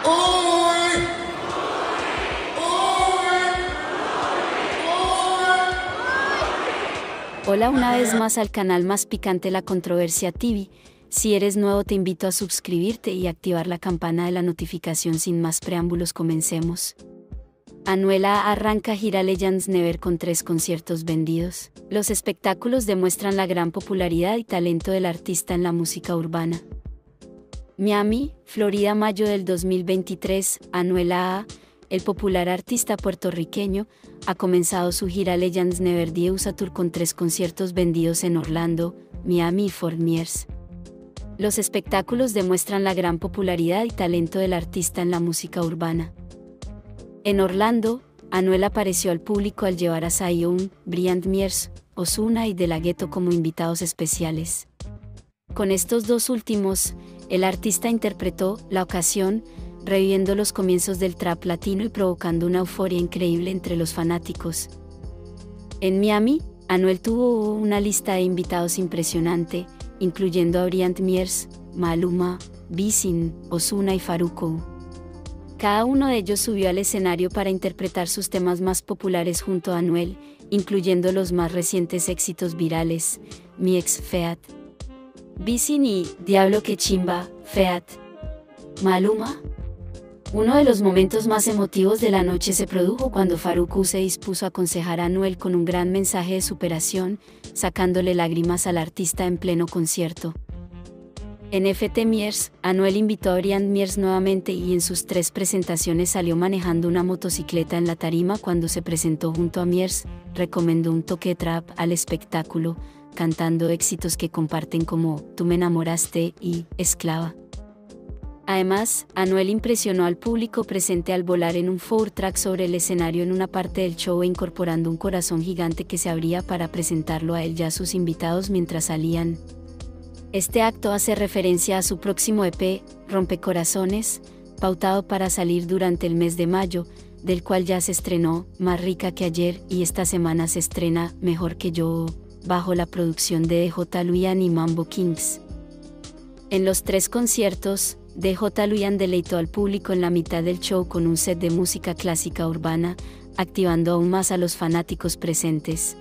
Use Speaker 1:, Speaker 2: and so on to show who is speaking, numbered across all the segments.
Speaker 1: Hoy,
Speaker 2: Hola una vez más al canal más picante La Controversia TV. Si eres nuevo te invito a suscribirte y activar la campana de la notificación. Sin más preámbulos, comencemos. Anuel AA arranca gira Legends Never con 3 conciertos vendidos. Los espectáculos demuestran la gran popularidad y talento del artista en la música urbana. Miami, Florida, mayo del 2023, Anuel AA, el popular artista puertorriqueño, ha comenzado su gira Legends Never Die USA Tour con 3 conciertos vendidos en Orlando, Miami y Fort Myers. Los espectáculos demuestran la gran popularidad y talento del artista en la música urbana. En Orlando, Anuel apareció al público al llevar a Zion, Bryant Myers, Ozuna y De La Ghetto como invitados especiales. Con estos dos últimos, el artista interpretó La Ocasión, reviviendo los comienzos del trap latino y provocando una euforia increíble entre los fanáticos. En Miami, Anuel tuvo una lista de invitados impresionante, incluyendo a Bryant Myers, Maluma, Wisin, Ozuna y Farruko. Cada uno de ellos subió al escenario para interpretar sus temas más populares junto a Anuel, incluyendo los más recientes éxitos virales, Mi Ex Feat, Wisin y Diablo que Chimba, Feat, Maluma. Uno de los momentos más emotivos de la noche se produjo cuando Farruko se dispuso a aconsejar a Anuel con un gran mensaje de superación, sacándole lágrimas al artista en pleno concierto. En FT Myers, Anuel invitó a Bryant Myers nuevamente y en sus 3 presentaciones salió manejando una motocicleta en la tarima. Cuando se presentó junto a Myers, recomendó un toque trap al espectáculo, cantando éxitos que comparten como Tú me enamoraste y Esclava. Además, Anuel impresionó al público presente al volar en un four track sobre el escenario en una parte del show e incorporando un corazón gigante que se abría para presentarlo a él y a sus invitados mientras salían. Este acto hace referencia a su próximo EP, Rompecorazones, pautado para salir durante el mes de mayo, del cual ya se estrenó Más Rica que Ayer y esta semana se estrena Mejor que Yo, bajo la producción de DJ Luyan y Mambo Kings. En los 3 conciertos, DJ Luyan deleitó al público en la mitad del show con un set de música clásica urbana, activando aún más a los fanáticos presentes.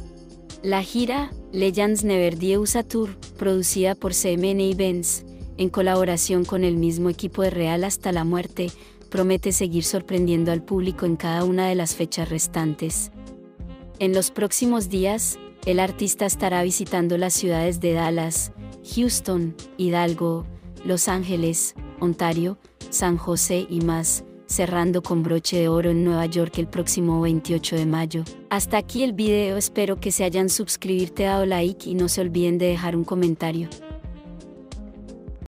Speaker 2: La gira, Legends Never Die USA Tour, producida por CMN Events, en colaboración con el mismo equipo de Real Hasta la Muerte, promete seguir sorprendiendo al público en cada una de las fechas restantes. En los próximos días, el artista estará visitando las ciudades de Dallas, Houston, Hidalgo, Los Ángeles, Ontario, San José y más, cerrando con broche de oro en Nueva York el próximo 28 de mayo. Hasta aquí el video, espero que se hayan suscribirte, dado like y no se olviden de dejar un comentario.